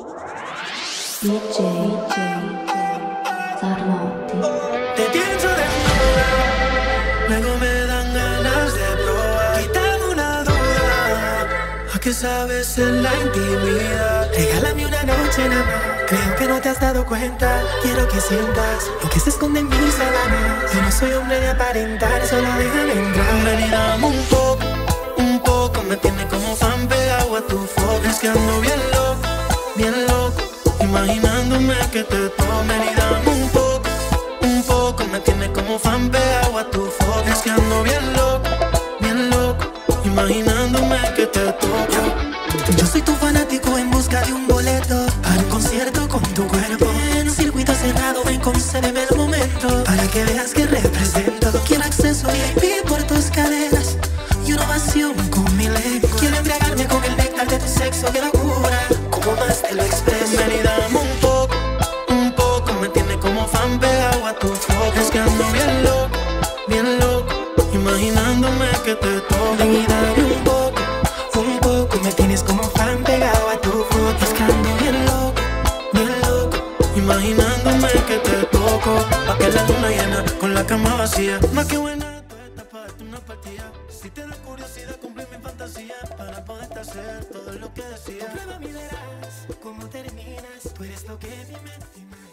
DJ Sarmati. Te pienso desnuda, luego me dan ganas de probar. Quítame una duda, ¿a qué sabes en la intimidad? Regálame una noche nada más. Creo que no te has dado cuenta. Quiero que sientas lo que se esconde en mis sábanas. Yo no soy hombre de aparentar, solo déjame entrar. Ven y dame un poco. Me tiene como fan pegado a tu foto. Es que ando bien loco, imaginándome que te tomen y dame un poco, me tiene como fan pegado a tu foto. Es que ando bien loco, imaginándome que te toco. Yo soy tu fanático en busca de un boleto para un concierto con tu cuerpo. En un circuito cerrado, ven, concédeme el momento para que veas que represento. Quiero acceso VIP por tus caderas y una ovación con mi lengua. Quiero embriagarme con el néctar de tu sexo, qué locura, como más te lo expreso. Ven y dame un poco, me tiene como fan pegado a tu foto. Es que ando bien loco, imaginándome que te toco. Ven y dame un poco, me tienes como fan pegado a tu foto. Es que ando bien loco, imaginándome que te toco. Pa' que la luna llena con la cama vacía. Más que buena, tú estás para darte una partida. Si te da curiosidad, cumplir mi fantasía para poderte hacer todo lo que decía. Prueba y verás cómo terminas. Tú eres lo que mi mente imagina.